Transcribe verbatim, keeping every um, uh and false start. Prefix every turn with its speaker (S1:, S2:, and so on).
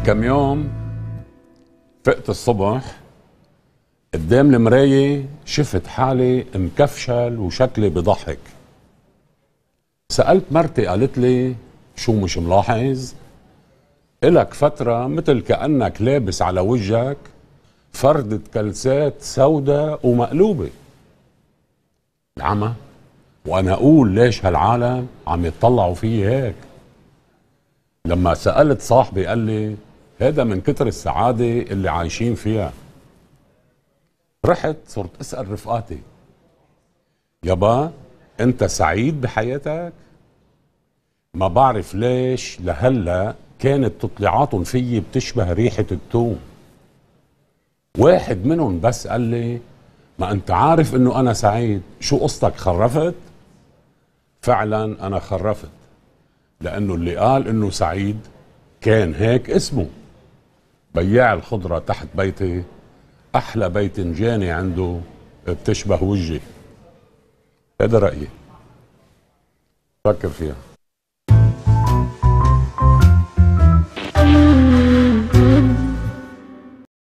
S1: من كم يوم فقت الصبح قدام المراية شفت حالي مكفشل وشكلي بضحك. سألت مرتي قالت لي شو مش ملاحظ؟ إلك فترة مثل كأنك لابس على وجهك فردة كلسات سوداء ومقلوبة. العمى؟ وأنا أقول ليش هالعالم عم يتطلعوا فيي هيك؟ لما سألت صاحبي قال لي هذا من كتر السعادة اللي عايشين فيها. رحت صرت أسأل رفقاتي يابا أنت سعيد بحياتك؟ ما بعرف ليش لهلا كانت تطلعاتهم فيي بتشبه ريحة التوم. واحد منهم بس قال لي ما أنت عارف إنه أنا سعيد، شو قصتك خرفت؟ فعلا أنا خرفت، لأنه اللي قال إنه سعيد كان هيك اسمه. بياع الخضرة تحت بيتي أحلى بيتنجاني عنده بتشبه وجهي. هذا رأيي، فكر فيها.